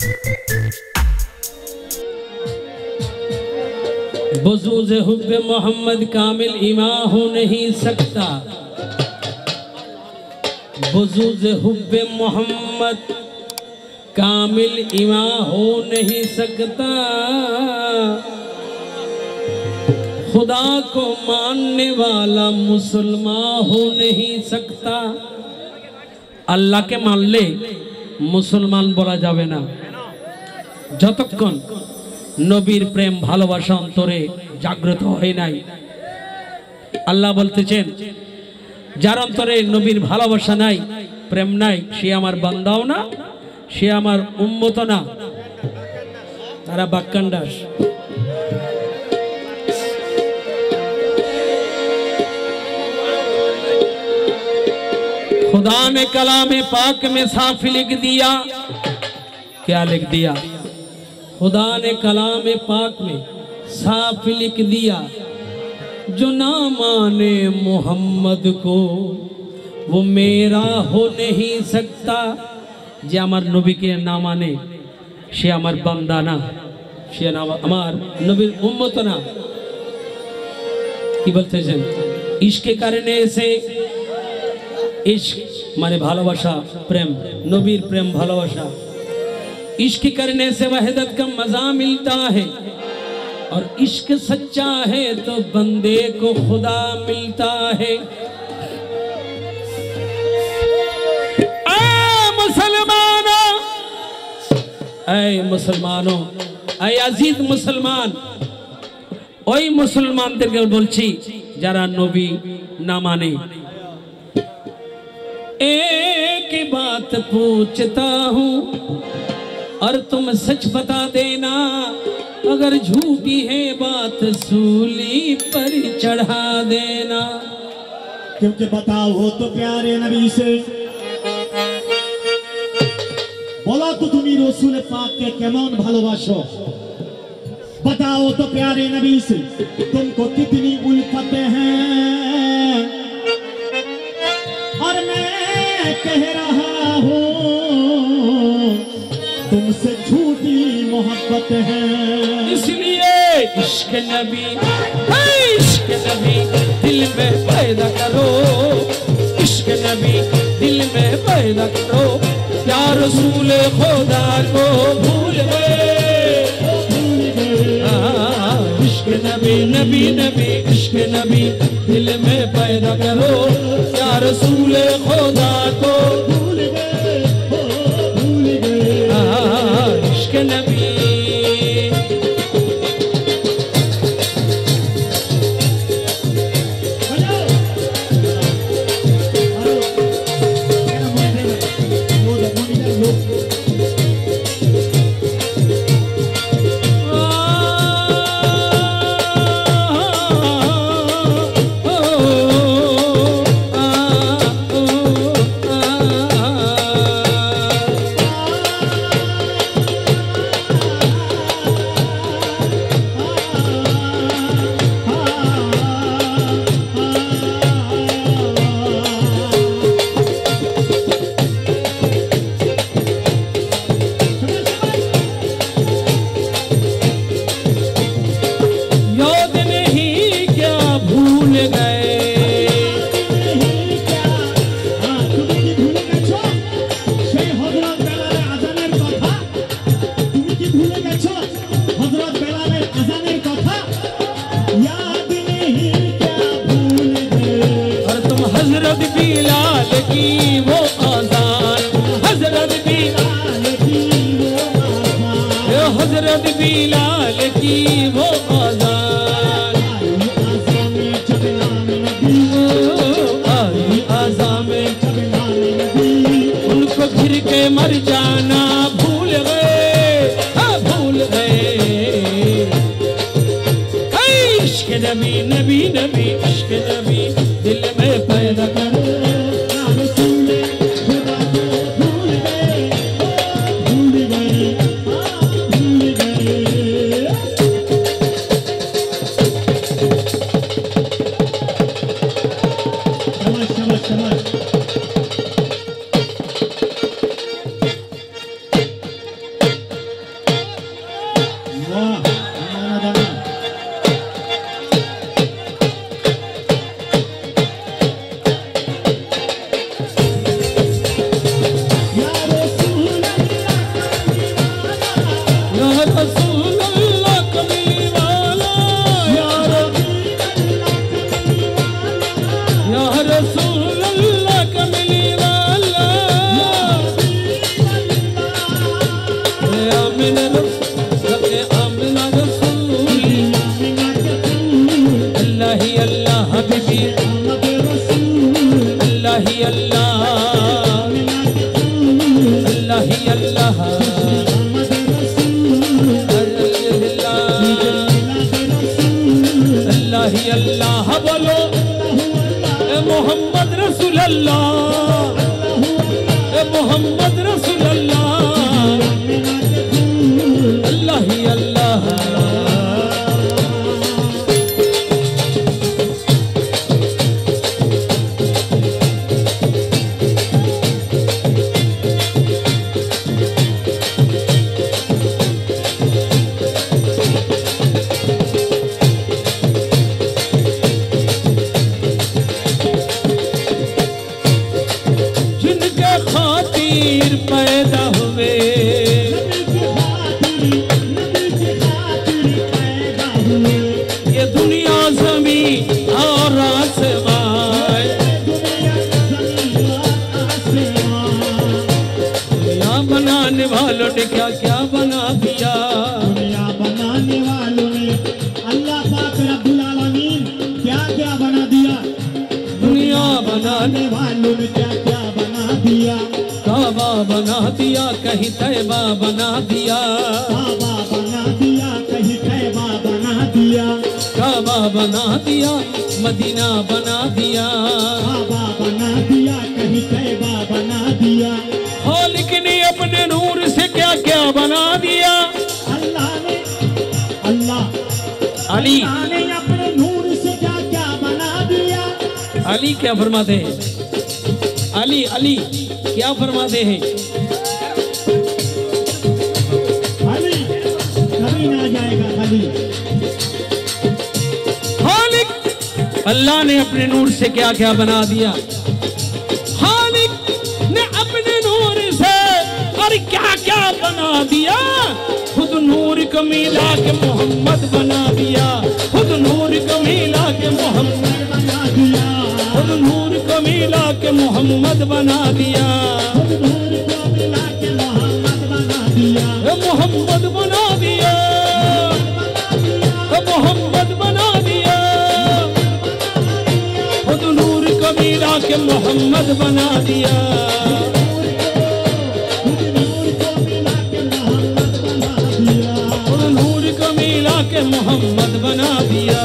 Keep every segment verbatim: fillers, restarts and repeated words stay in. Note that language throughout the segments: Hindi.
बुज़ूज़ हुब्बे मोहम्मद कामिल ईमा हो नहीं सकता, बुज़ूज़ हुब्बे मोहम्मद कामिल ईमा हो नहीं सकता। खुदा को मानने वाला मुसलमान हो नहीं सकता। अल्लाह के मानले मुसलमान बोला जावे ना যতক্ষণ নবীর প্রেম ভালোবাসা অন্তরে জাগ্রত হয় নাই। আল্লাহ বলতেছেন যার অন্তরে নবীর ভালোবাসা নাই, প্রেম নাই, সে আমার বান্দাও না, সে আমার উম্মত না। তারা বাক্যান্ডাস। खुदा ने कलाम पाक में साफ लिख दिया, क्या लिख दिया? खुदा ने कलाम पाक में साफ लिख दिया, जो ना माने मोहम्मद को वो मेरा हो नहीं सकता। जे आमार नबी के ना माने से आमार बांदा ना, से आमार नबीर उम्मत ना। कि बोलतेছেন इश्के कारणे से इश्क माने भालोबाशा प्रेम, नबीर प्रेम भालोबाशा। इश्क करने से वहदत का मजा मिलता है, और इश्क सच्चा है तो बंदे को खुदा मिलता है। ऐ मुसलमानों, ऐ मुसलमानों, ऐ अजीज मुसलमान, ওই মুসলমানদেরকে বলছি যারা নবী না মানে। एक बात पूछता हूँ और तुम सच बता देना, अगर झूठी है बात सूली पर चढ़ा देना। क्योंकि बताओ हो तो प्यारे नबी से, बोला तो तुम रसूल पाक के केमन भालोबाशो। बताओ तो प्यारे नबी से तुमको कितनी उल्फत है, और मैं कह रहा हूँ तुमसे झूठी मोहब्बत है। इसलिए इश्क नबी, इश्क नबी दिल में पैदा करो, इश्क नबी दिल में पैदा करो। क्या रसूल खुदा को भूल गए? इश्क नबी नबी नबी इश्क नबी दिल में पैदा करो। क्या रसूल खुदा को भूल गए, भूल गए। इश्क नबी हजरत बिलाल की वो आज़ान, आई आज़ान में उनको घिर के मर जाना भूल गए, भूल गए। इश्क नबी नबी नबी इश्क नबी दिल में पैदा कर। अल्लाह ही अल्लाह अल्लाह ही अल्लाह बोलो ए मोहम्मद रसूल अल्लाह ए मोहम्मद रसूल अल्लाह अल्लाह ही अल्लाह पैदा हुए ये दुनिया ज़मी और आसमान दुनिया बनाने वालों ने क्या क्या बना दिया दुनिया बनाने वालों ने अल्लाह पाक रब्बुल आलमीन क्या क्या बना दिया दुनिया बनाने वालों ने क्या क्या बना दिया काबा बना दिया कहीं तैबा बना दिया काबा बना दिया कहीं तैबा बना दिया काबा बना दिया मदीना बना दिया काबा बना दिया कहीं तैबा बना दिया खालिक ने अपने नूर से क्या क्या बना दिया अल्लाह ने अल्लाह अली अल्लाह ने अपने नूर से क्या क्या बना दिया अली क्या फरमाते हैं अली अली क्या फरमाते हैं अली कभी ना जाएगा अली खालिक अल्लाह ने अपने नूर से क्या क्या बना दिया खालिक ने अपने नूर से और क्या क्या बना दिया खुद नूर को मिला के मोहम्मद बना दिया खुद नूर को मिला के मोहम्मद बना दिया खुद नूर को मिला के मोहम्मद बना दिया नूर को मिला के मोहम्मद बना दिया ए मोहम्मद बना दिया ए मोहम्मद बना दिया खुद नूर को मिला के मोहम्मद बना दिया खुद नूर को मिला के मोहम्मद बना दिया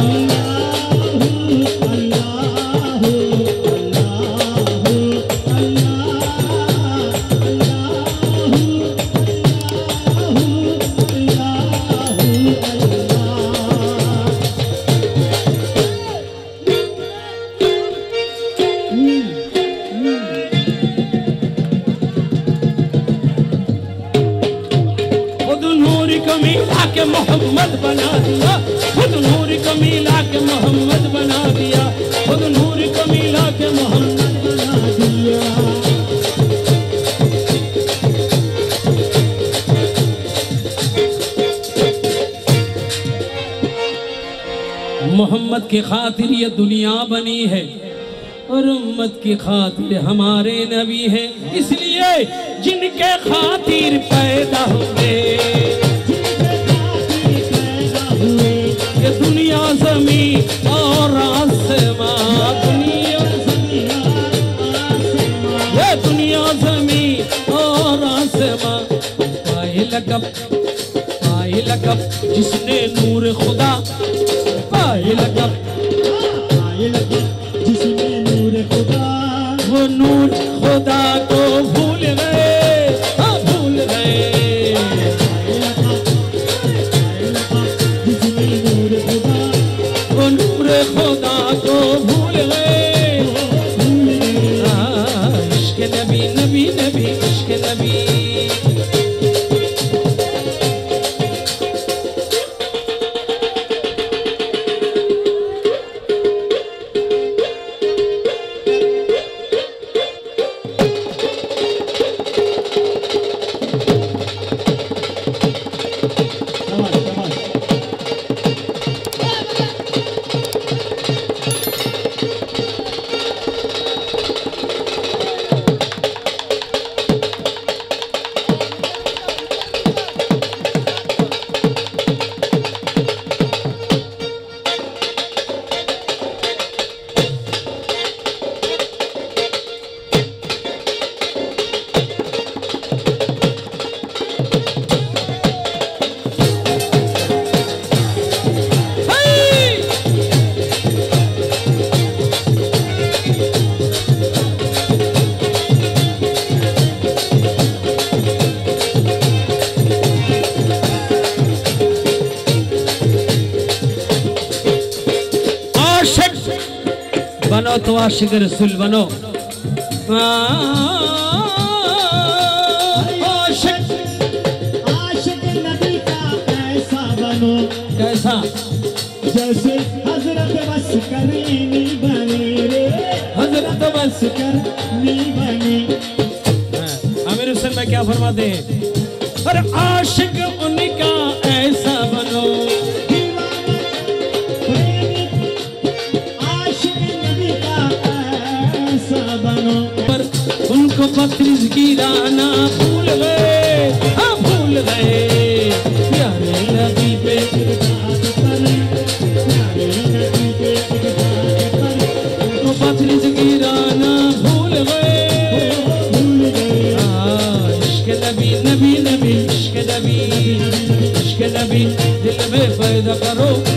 के मोहम्मद बना दिया खुद नूर को मिला के मोहम्मद बना दिया खुद नूर को मिला के मोहम्मद बना दिया मोहम्मद की खातिर ये दुनिया बनी है और उम्मत की खातिर हमारे नबी है इसलिए जिनके खातिर पैदा हुए ये दुनिया ज़मी और आसमां दुनिया ये दुनिया ज़मी और आसमां पाए लगब पाए लगब जिसने नूर खुदा पाए लगब पाए लगब जिसने नूर खुदा वो नूर खुदा को भूल गए हाँ भूल गए खुदा को भूल गए इश्क नबी नबी नबी इश्क नबी बनो तो आशिक रसूल बनो। आशिक आशिक नबी का ऐसा बनो कैसा? जैसे हजरत बस करनी बने रे, हजरत बस करनी बने। आमिर हुसैन भाई क्या फरमाते हैं? और आशिक उनका ऐसा बनो, आशिक नबी का ऐसा बनो। पर उनको बत्रीस गिराना भूल गए, हाँ भूल गए। प्यारे नबी पे उनको बत्रीस गिराना भूल गए, भूल गए। हाँ, इश्क नबी नबी नबी इश्क नबी इश्क नबी दिल में पैदा करो।